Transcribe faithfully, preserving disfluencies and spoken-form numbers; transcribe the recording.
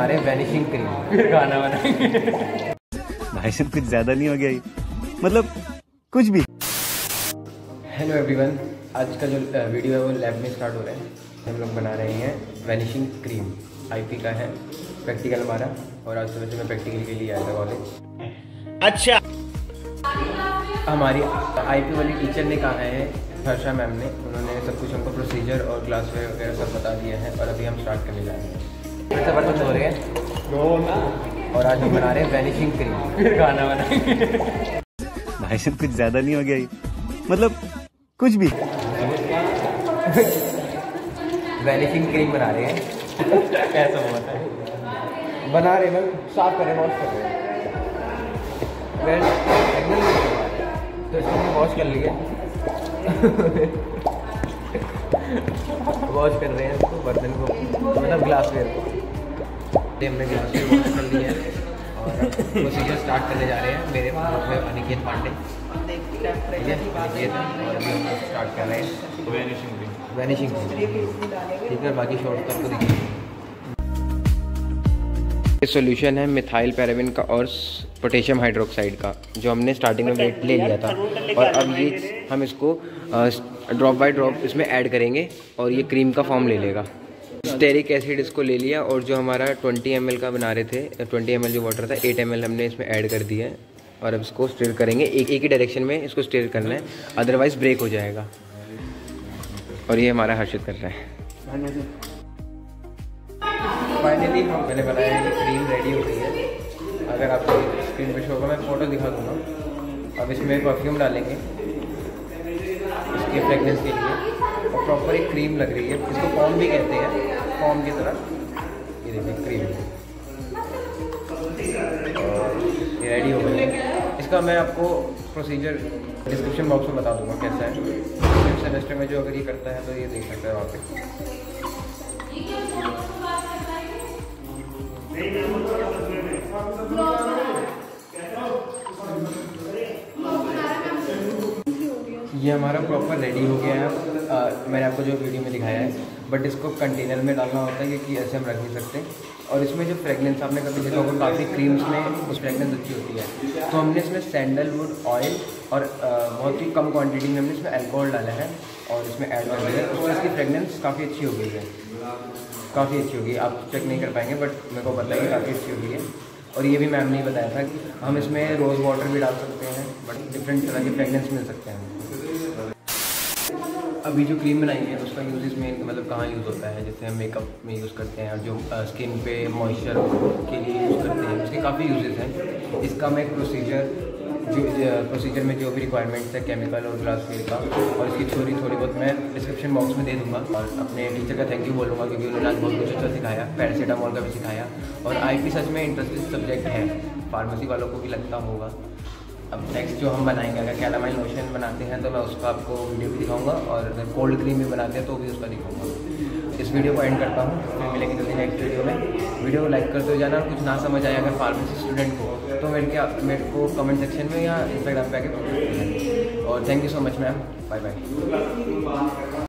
रहे हैं vanishing cream, फिर खाना बनाएंगे। भाई साहब कुछ ज्यादा नहीं हो गया ये? मतलब कुछ भी। हेलो एवरीवन, आज का जो वीडियो है वो लैब में स्टार्ट हो रहा है। हम लोग बना रहे हैं वैनिशिंग क्रीम। आईपी का है प्रैक्टिकल हमारा, और आज सुबह से मैं प्रैक्टिकल के लिए आया था कॉलेज। अच्छा, हमारी आईपी वाली टीचर ने कहा है, हर्षा मैम ने, उन्होंने सब कुछ हमको प्रोसीजर और क्लास वगैरह सब बता दिया है, और अभी हम स्टार्ट करने जा रहे हैं। फिर से बर्तन धो रहे हैं और आज हम बना रहे हैं वैनिशिंग क्रीम, फिर खाना बनाएंगे। भाई साहब कुछ ज्यादा नहीं हो गया ये? मतलब कुछ भी। वैनिशिंग क्रीम बना रहे हैं। कैसा हुआ था? बना रहे हैं, साफ कर रहे हैं, वॉश कर रहे हैं। तो इसको हमने वॉश कर लिया, वॉश कर रहे हैं इसको, बर्तन को, मतलब ग्लास वेयर को। हमने ग्लास वेयर वॉश कर लिया है और प्रोसीजर स्टार्ट करने जा रहे हैं। मेरे में अनिकेत पांडे, ठीक है, अनिकेत, और अभी हम लोग स्टार्ट कर रहे हैं वैनिशिंग क्रीम। वैनिशिंग क्रीम, ठीक है, बाकी शॉर्ट तक को देखिए। ये सॉल्यूशन है मिथाइल पैराबिन का और पोटेशियम हाइड्रोक्साइड का, जो हमने स्टार्टिंग में वेट ले लिया था, और अब ये हम इसको ड्रॉप बाय ड्रॉप इसमें ऐड करेंगे और ये क्रीम का फॉर्म ले लेगा। स्टेरिक एसिड इसको ले लिया, और जो हमारा ट्वेंटी एम एल का बना रहे थे, ट्वेंटी एम एल जो वाटर था, एट एम एल हमने इसमें ऐड कर दिया है, और अब इसको स्टीर करेंगे। एक एक ही डायरेक्शन में इसको स्टीर करना है, अदरवाइज ब्रेक हो जाएगा। और ये हमारा हर्षित कर रहा है। फाइनली हम मैंने बनाया है, क्रीम रेडी हो गई है। अगर आपको स्क्रीन पे शो होगा, मैं फ़ोटो दिखा दूँगा। अब इसमें परफ्यूम डालेंगे इसके फ्रेगनेंस के लिए, और प्रॉपर एक क्रीम लग रही है, इसको फॉर्म भी कहते हैं, फॉर्म की तरह। ये देखिए क्रीम, ये रेडी हो गई है। इसका मैं आपको प्रोसीजर डिस्क्रिप्शन बॉक्स में बता दूँगा कैसा है। फिफ्थ सेमेस्टर में जो अगर ये करता है तो ये देख सकता है वहाँ पे। ये हमारा प्रॉपर रेडी हो गया है। आ, मैंने आपको जो वीडियो में दिखाया है, बट इसको कंटेनर में डालना होता है, क्योंकि ऐसे हम रख नहीं सकते। और इसमें जो फ्रेगनेंस आपने कभी देखा होगा, काफ़ी क्रीम्स में उस फ्रेगनेंस अच्छी होती है, तो हमने इसमें सैंडलवुड ऑयल और आ, बहुत ही कम क्वांटिटी में हमने इसमें अल्कोहल डाला है और इसमें ऐड कर दिया है। उससे इसकी फ्रेगनेंस काफ़ी अच्छी हो गई है, काफ़ी अच्छी होगी। आप चेक नहीं कर पाएंगे, बट मेरे को पता है काफ़ी अच्छी हो गई है। और ये भी मैम ने बताया था कि हम इसमें रोज़ वाटर भी डाल सकते हैं, बट डिफरेंट तरह के फ्रेगनेंस मिल सकते हैं। अभी जो क्रीम बनाएंगे उसका यूज़ मेन मतलब कहाँ यूज़ होता है, जैसे हम मेकअप में यूज़ करते हैं, और जो स्किन पे मॉइस्चर के लिए यूज़ करते हैं, उसके काफ़ी यूजेस हैं। इसका मैं प्रोसीजर जो प्रोसीजर में जो भी रिक्वायरमेंट्स है केमिकल और ग्लासवेयर का, और इसकी थोड़ी थोड़ी बहुत मैं डिस्क्रिप्शन बॉक्स में दे दूँगा। और अपने टीचर का थैंक यू बोलूँगा, क्योंकि उन्होंने आज बहुत कुछ अच्छा सिखाया, पैरासीटामोल का भी सिखाया। और आईपी सच में इंटरेस्टिंग सब्जेक्ट है, फार्मेसी वालों को भी लगता होगा। अब नेक्स्ट जो हम बनाएंगे, अगर कैलामाइन लोशन बनाते हैं तो मैं उसका आपको वीडियो भी दिखाऊंगा, और अगर कोल्ड क्रीम भी बनाते हैं तो भी उसका दिखाऊंगा। इस वीडियो को एंड करता हूँ, फिर मिलेंगे जल्दी नेक्स्ट वीडियो में। वीडियो को लाइक करते हो जाना, कुछ ना समझ आए अगर फार्मेसी स्टूडेंट को, तो मेरे क्या मेरे को कमेंट सेक्शन में या इंस्टाग्राम पे आके, और thank you so much ma'am, bye bye.